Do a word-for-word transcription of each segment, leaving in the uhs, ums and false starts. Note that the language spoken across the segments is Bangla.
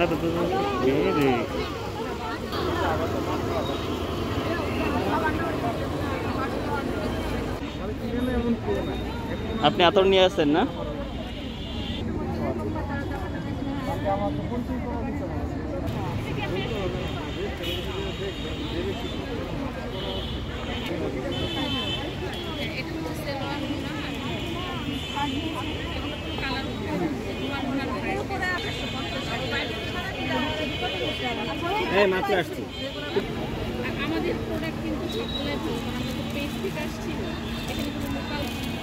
আপনি আতর নিয়ে আসছেন না? হ্যাঁ মাত্র আসছি। আমাদের প্রোডাক্ট কিন্তু সকলের ভালো, আমরা তো পেজ থেকে আসছি, এখানে কোনো লোকাল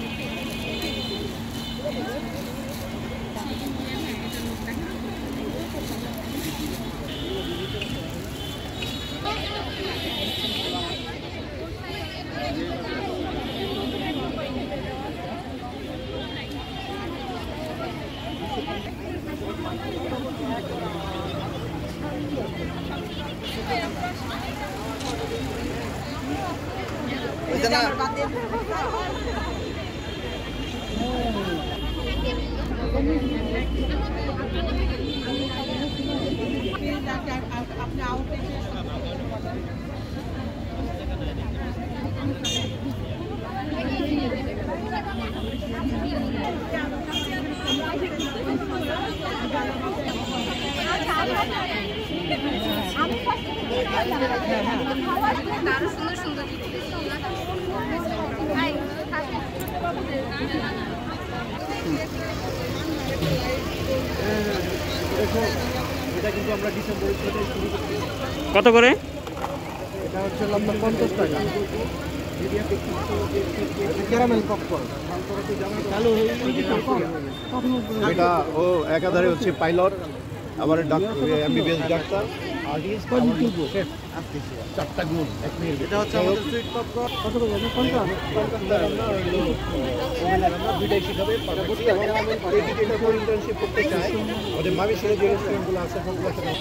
দারুণ সুন্দর সুন্দর এটা কিন্তু আমরা ডিসেম্বরের থেকে শুরু করছি। কত করে? এটা হচ্ছে লম্বা পঞ্চাশ টাকা। ক্যারামেল পপকর্ন এটা ও একাধারে হচ্ছে পাইলট, আবার এমবিবিএস ডাক্তার, আর্টিস্ট, চারটা গুণ। এটা হচ্ছে আমাদের সুইট পপকর্ন। কত করে? পঞ্চাশ টাকা। আমরা দুইটাই শিখাবে। ইন্টার্নশিপ করতে চাই ওদের মামি ছেলে যে রেস্টুরেন্টগুলো আছে সবগুলোর সাথে।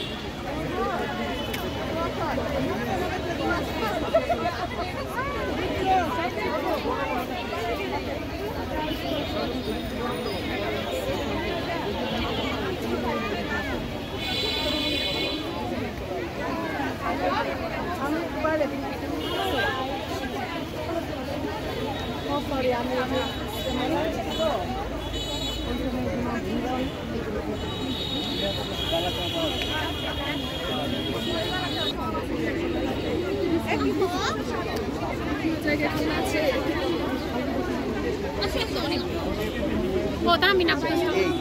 দামি না